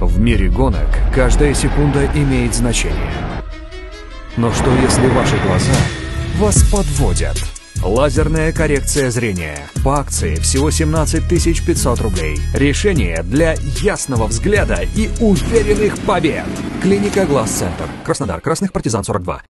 В мире гонок каждая секунда имеет значение. Но что если ваши глаза вас подводят? Лазерная коррекция зрения. По акции всего 17 500 рублей. Решение для ясного взгляда и уверенных побед. Клиника Глаз Центр. Краснодар. Красных Партизан 42.